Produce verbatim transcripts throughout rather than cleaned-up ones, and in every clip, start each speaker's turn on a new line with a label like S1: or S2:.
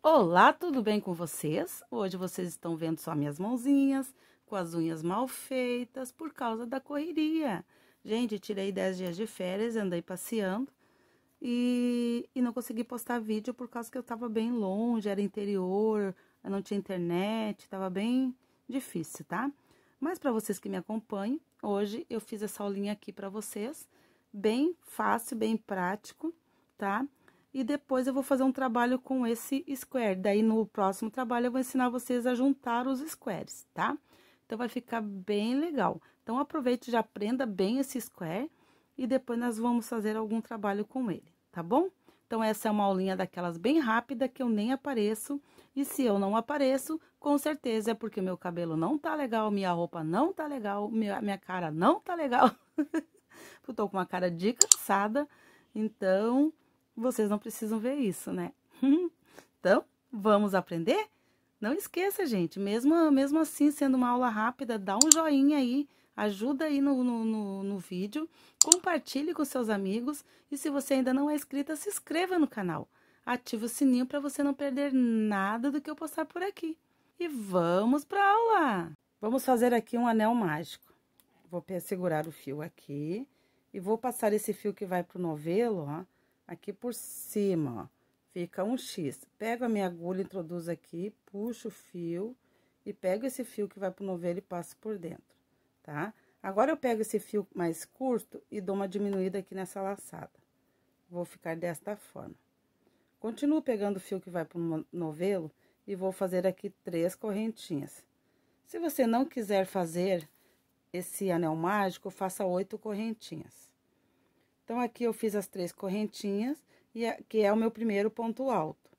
S1: Olá, tudo bem com vocês? Hoje vocês estão vendo só minhas mãozinhas, com as unhas mal feitas, por causa da correria. Gente, tirei dez dias de férias, andei passeando e, e não consegui postar vídeo por causa que eu tava bem longe, era interior, eu não tinha internet, tava bem difícil, tá? Mas para vocês que me acompanham, hoje eu fiz essa aulinha aqui para vocês, bem fácil, bem prático, tá? E depois eu vou fazer um trabalho com esse square. Daí, no próximo trabalho, eu vou ensinar vocês a juntar os squares, tá? Então, vai ficar bem legal. Então, aproveite e já aprenda bem esse square. E depois nós vamos fazer algum trabalho com ele, tá bom? Então, essa é uma aulinha daquelas bem rápida que eu nem apareço. E se eu não apareço, com certeza é porque meu cabelo não tá legal, minha roupa não tá legal, minha, minha cara não tá legal. Eu tô com uma cara de cansada, então... vocês não precisam ver isso, né? Então, vamos aprender? Não esqueça, gente, mesmo, mesmo assim, sendo uma aula rápida, dá um joinha aí, ajuda aí no, no, no, no vídeo, compartilhe com seus amigos e se você ainda não é inscrita, se inscreva no canal. Ative o sininho para você não perder nada do que eu postar por aqui. E vamos para a aula! Vamos fazer aqui um anel mágico. Vou segurar o fio aqui e vou passar esse fio que vai pro novelo, ó. Aqui por cima, ó, fica um X. Pego a minha agulha, introduzo aqui, puxo o fio e pego esse fio que vai pro novelo e passo por dentro, tá? Agora, eu pego esse fio mais curto e dou uma diminuída aqui nessa laçada. Vou ficar desta forma. Continuo pegando o fio que vai pro novelo e vou fazer aqui três correntinhas. Se você não quiser fazer esse anel mágico, faça oito correntinhas. Então, aqui eu fiz as três correntinhas, e que é o meu primeiro ponto alto.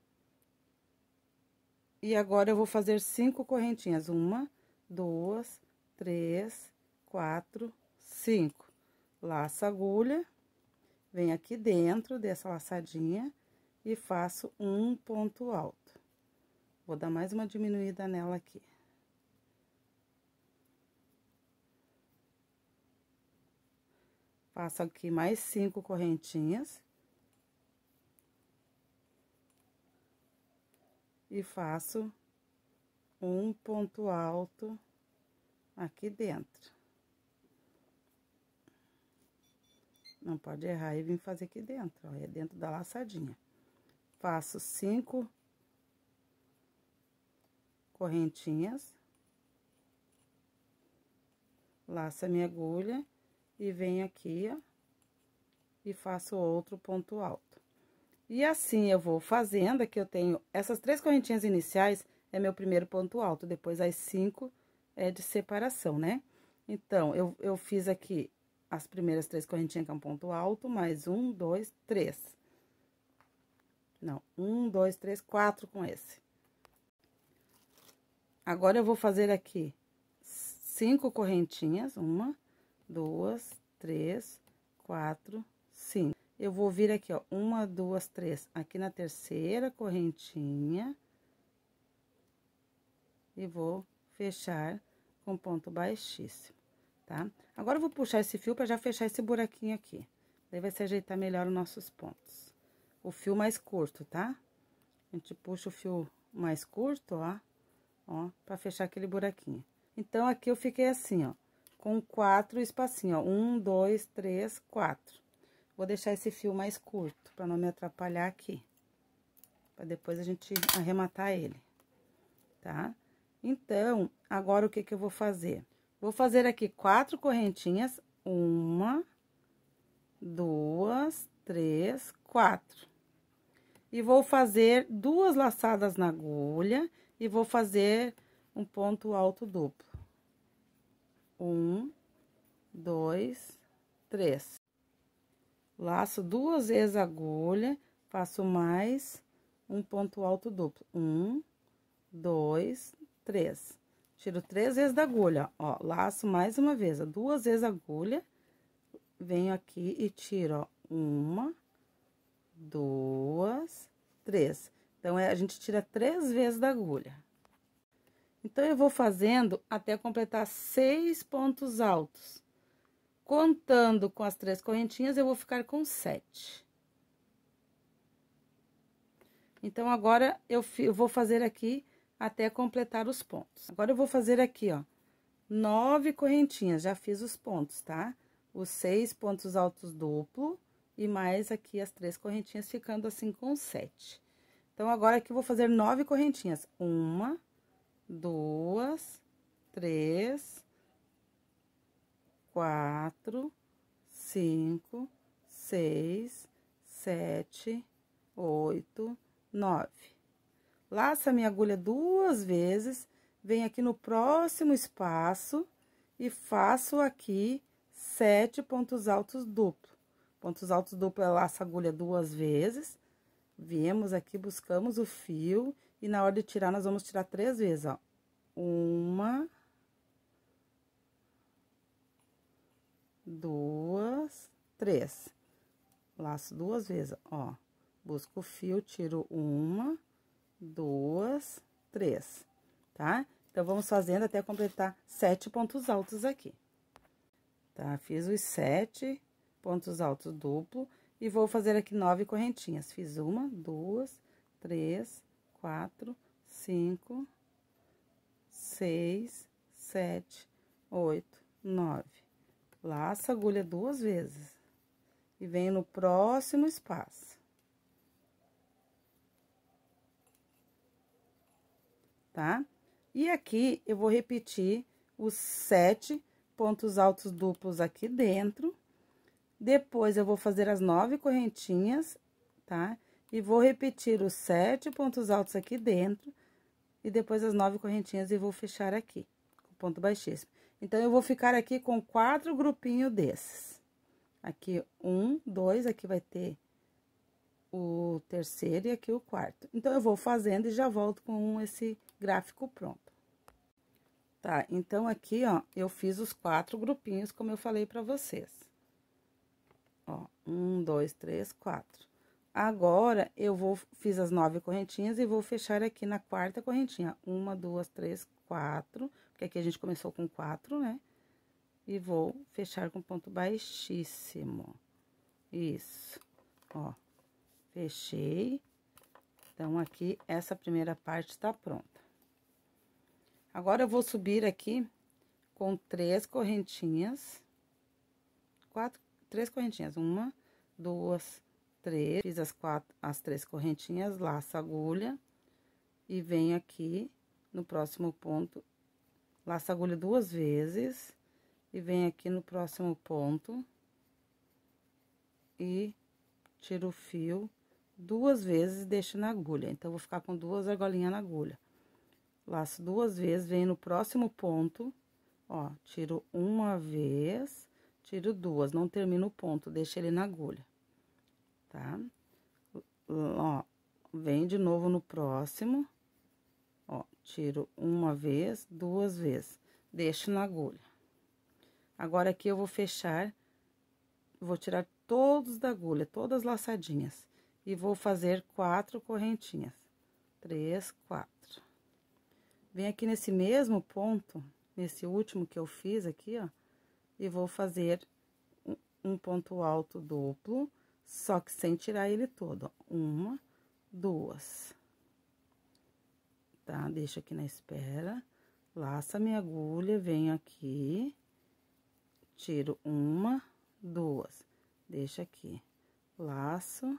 S1: E agora, eu vou fazer cinco correntinhas. Uma, duas, três, quatro, cinco. Laço a agulha, venho aqui dentro dessa laçadinha e faço um ponto alto. Vou dar mais uma diminuída nela aqui. Faço aqui mais cinco correntinhas. E faço um ponto alto aqui dentro. Não pode errar e vir fazer aqui dentro, ó, é dentro da laçadinha. Faço cinco correntinhas. Laço a minha agulha. E venho aqui, ó, e faço outro ponto alto. E assim eu vou fazendo, aqui eu tenho essas três correntinhas iniciais, é meu primeiro ponto alto, depois as cinco é de separação, né? Então, eu, eu fiz aqui as primeiras três correntinhas, que é um ponto alto, mais um, dois, três. Não, um, dois, três, quatro com esse. Agora, eu vou fazer aqui cinco correntinhas, uma... duas, três, quatro, cinco. Eu vou vir aqui, ó, uma, duas, três, aqui na terceira correntinha. E vou fechar com ponto baixíssimo, tá? Agora, eu vou puxar esse fio para já fechar esse buraquinho aqui. Daí, vai se ajeitar melhor os nossos pontos. O fio mais curto, tá? A gente puxa o fio mais curto, ó, ó, para fechar aquele buraquinho. Então, aqui eu fiquei assim, ó. Com quatro espacinhos, ó, um, dois, três, quatro. Vou deixar esse fio mais curto, para não me atrapalhar aqui. Para depois a gente arrematar ele, tá? Então, agora o que que eu vou fazer? Vou fazer aqui quatro correntinhas, uma, duas, três, quatro. E vou fazer duas laçadas na agulha e vou fazer um ponto alto duplo. Um, dois, três. Laço duas vezes a agulha, faço mais um ponto alto duplo. Um, dois, três. Tiro três vezes da agulha, ó. Laço mais uma vez, ó, duas vezes a agulha. Venho aqui e tiro, ó. Uma, duas, três. Então, é, a gente tira três vezes da agulha. Então, eu vou fazendo até completar seis pontos altos. Contando com as três correntinhas, eu vou ficar com sete. Então, agora, eu, eu vou fazer aqui até completar os pontos. Agora, eu vou fazer aqui, ó, nove correntinhas, já fiz os pontos, tá? Os seis pontos altos duplo e mais aqui as três correntinhas, ficando assim com sete. Então, agora aqui eu vou fazer nove correntinhas. Uma, duas, três, quatro, cinco, seis, sete, oito, nove. Laça minha agulha duas vezes, venho aqui no próximo espaço e faço aqui sete pontos altos duplo. Pontos altos duplo, eu laço a agulha duas vezes, viemos aqui, buscamos o fio e na hora de tirar, nós vamos tirar três vezes, ó. Uma, duas, três. Laço duas vezes, ó. Busco o fio, tiro uma, duas, três, tá? Então, vamos fazendo até completar sete pontos altos aqui. Tá? Fiz os sete pontos altos duplo e vou fazer aqui nove correntinhas. Fiz uma, duas, três, quatro, cinco, seis, sete, oito, nove. Laço a agulha duas vezes e venho no próximo espaço. Tá? E aqui, eu vou repetir os sete pontos altos duplos aqui dentro. Depois, eu vou fazer as nove correntinhas, tá? E vou repetir os sete pontos altos aqui dentro. E depois, as nove correntinhas, e vou fechar aqui, com ponto baixíssimo. Então, eu vou ficar aqui com quatro grupinhos desses. Aqui, um, dois, aqui vai ter o terceiro e aqui o quarto. Então, eu vou fazendo e já volto com esse gráfico pronto. Tá, então, aqui, ó, eu fiz os quatro grupinhos, como eu falei pra vocês. Ó, um, dois, três, quatro. Agora, eu vou, fiz as nove correntinhas e vou fechar aqui na quarta correntinha. Uma, duas, três, quatro, porque aqui a gente começou com quatro, né? E vou fechar com ponto baixíssimo. Isso, ó. Fechei. Então, aqui, essa primeira parte tá pronta. Agora, eu vou subir aqui com três correntinhas. Quatro, três correntinhas. Uma, duas, três. Fiz as quatro, as três correntinhas, laço a agulha. E venho aqui no próximo ponto. Laço a agulha duas vezes. E venho aqui no próximo ponto. E tiro o fio duas vezes e deixo na agulha. Então, vou ficar com duas argolinhas na agulha. Laço duas vezes, venho no próximo ponto, ó, tiro uma vez, tiro duas, não termino o ponto, deixo ele na agulha, tá? Ó, venho de novo no próximo, ó, tiro uma vez, duas vezes, deixo na agulha. Agora, aqui eu vou fechar, vou tirar todos da agulha, todas laçadinhas. E vou fazer quatro correntinhas. Três, quatro. Vem aqui nesse mesmo ponto, nesse último que eu fiz aqui, ó. E vou fazer um, um ponto alto duplo, só que sem tirar ele todo, ó. Uma, duas. Tá? Deixo aqui na espera. Laço a minha agulha, venho aqui. Tiro uma, duas. Deixo aqui. Laço.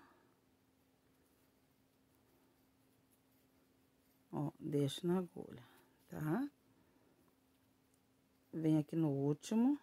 S1: Ó, deixo na agulha, tá? Venho aqui no último.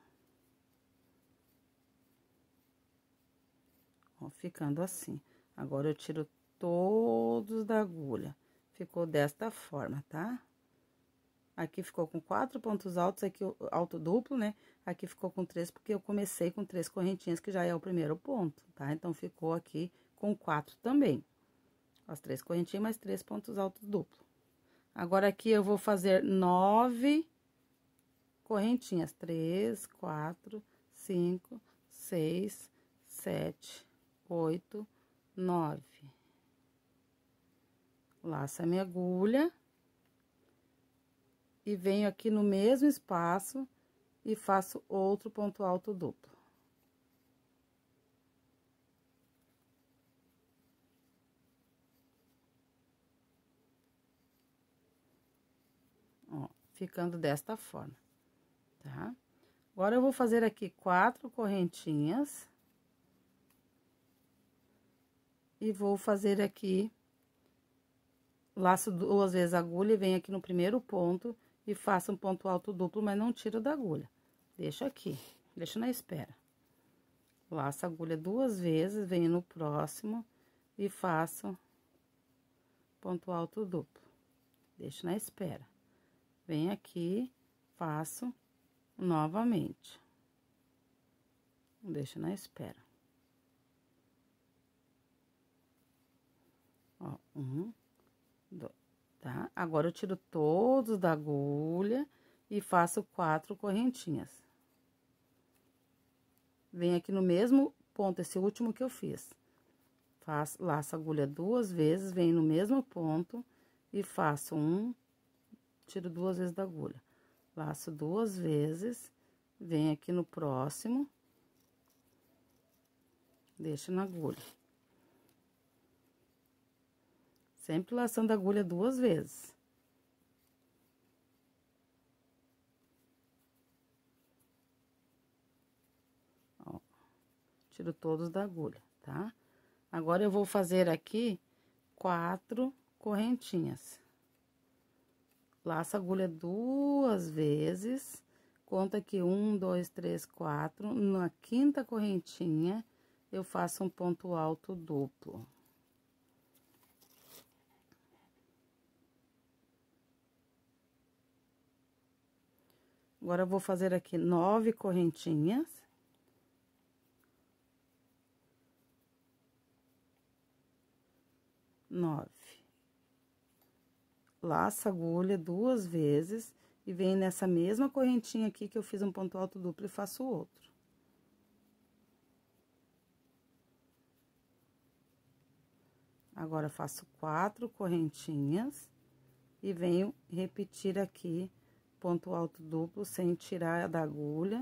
S1: Ó, ficando assim. Agora, eu tiro todos da agulha. Ficou desta forma, tá? Aqui ficou com quatro pontos altos, aqui alto duplo, né? Aqui ficou com três, porque eu comecei com três correntinhas, que já é o primeiro ponto, tá? Então, ficou aqui com quatro também. As três correntinhas, mais três pontos altos duplo. Agora, aqui eu vou fazer nove correntinhas. Três, quatro, cinco, seis, sete, oito, nove. Laço a minha agulha. E venho aqui no mesmo espaço e faço outro ponto alto duplo. ficando desta forma, tá? Agora, eu vou fazer aqui quatro correntinhas. E vou fazer aqui, laço duas vezes a agulha e venho aqui no primeiro ponto e faço um ponto alto duplo, mas não tiro da agulha. Deixo aqui, deixo na espera. Laço a agulha duas vezes, venho no próximo e faço ponto alto duplo. Deixo na espera. Venho aqui, faço novamente. Deixo na espera. Ó, um, dois, tá? Agora, eu tiro todos da agulha e faço quatro correntinhas. Venho aqui no mesmo ponto, esse último que eu fiz. Faço, laço a agulha duas vezes, venho no mesmo ponto e faço um, tiro duas vezes da agulha. Laço duas vezes, venho aqui no próximo, deixo na agulha. Sempre laçando a agulha duas vezes. Ó, tiro todos da agulha, tá? Agora, eu vou fazer aqui quatro correntinhas. Laço a agulha duas vezes, conta aqui um, dois, três, quatro. Na quinta correntinha, eu faço um ponto alto duplo. Agora, eu vou fazer aqui nove correntinhas. Nove. Laço a agulha duas vezes e venho nessa mesma correntinha aqui que eu fiz um ponto alto duplo e faço outro. Agora, faço quatro correntinhas e venho repetir aqui ponto alto duplo sem tirar da agulha,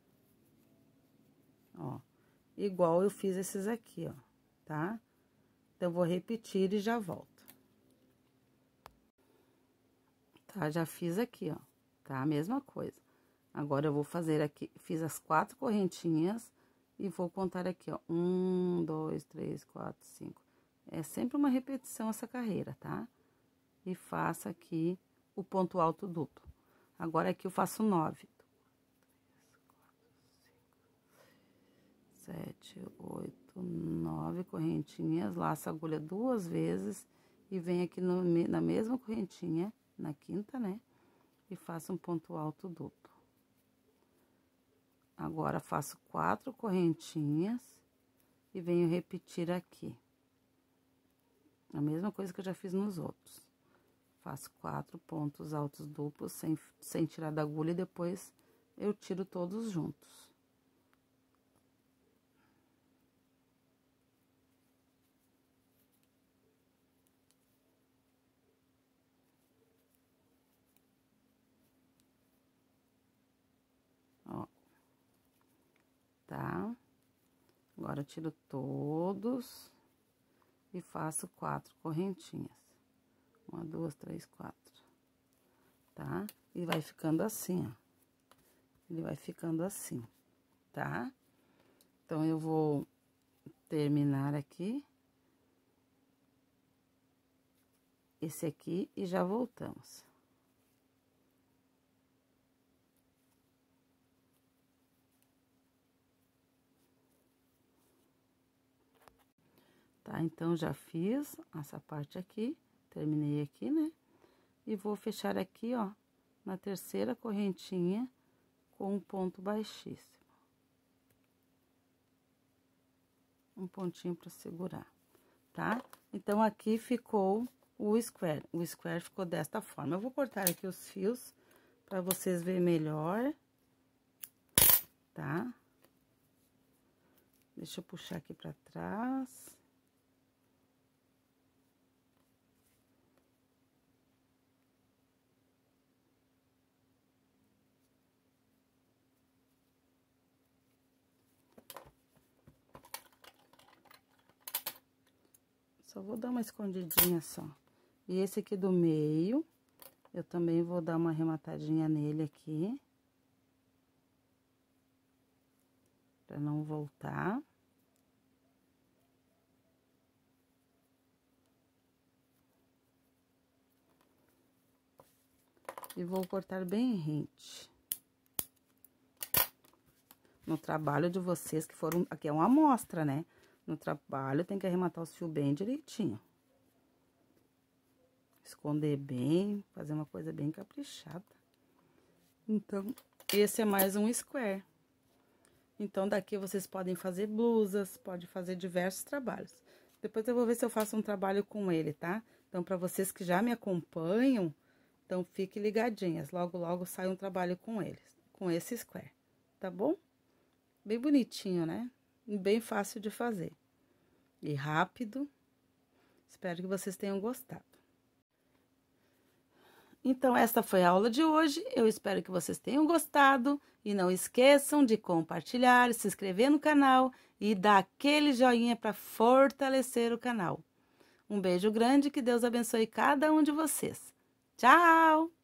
S1: ó, igual eu fiz esses aqui, ó, tá? Então, eu vou repetir e já volto. Tá? Já fiz aqui, ó, tá? A mesma coisa. Agora, eu vou fazer aqui, fiz as quatro correntinhas e vou contar aqui, ó, um, dois, três, quatro, cinco. É sempre uma repetição essa carreira, tá? E faço aqui o ponto alto duplo. Agora, aqui eu faço nove. Sete, oito, nove correntinhas, laço a agulha duas vezes e venho aqui no, na mesma correntinha, na quinta, né? E faço um ponto alto duplo. Agora, faço quatro correntinhas e venho repetir aqui. A mesma coisa que eu já fiz nos outros. Faço quatro pontos altos duplos sem, sem tirar da agulha e depois eu tiro todos juntos. Ó. Tá? Agora, eu tiro todos e faço quatro correntinhas. Uma, duas, três, quatro. Tá? E vai ficando assim, ó. Ele vai ficando assim, tá? Então, eu vou terminar aqui. Esse aqui e já voltamos. Tá? Então, já fiz essa parte aqui, terminei aqui, né? E vou fechar aqui, ó, na terceira correntinha com um ponto baixíssimo. Um pontinho pra segurar, tá? Então, aqui ficou o square. O square ficou desta forma. Eu vou cortar aqui os fios pra vocês verem melhor, tá? Deixa eu puxar aqui pra trás. Só vou dar uma escondidinha só. E esse aqui do meio, Eu também vou dar uma arrematadinha nele aqui. Pra não voltar. E vou cortar bem rente. No trabalho de vocês que foram... Aqui é uma amostra, né? No trabalho tem que arrematar os fios bem direitinho. Esconder bem, fazer uma coisa bem caprichada. Então, esse é mais um square. Então, daqui vocês podem fazer blusas, pode fazer diversos trabalhos. Depois eu vou ver se eu faço um trabalho com ele, tá? Então, para vocês que já me acompanham, então fiquem ligadinhas. Logo, logo sai um trabalho com eles, com esse square, tá bom? Bem bonitinho, né? E bem fácil de fazer. E rápido. Espero que vocês tenham gostado. Então, esta foi a aula de hoje. Eu espero que vocês tenham gostado. E não esqueçam de compartilhar, se inscrever no canal e dar aquele joinha para fortalecer o canal. Um beijo grande, que Deus abençoe cada um de vocês. Tchau!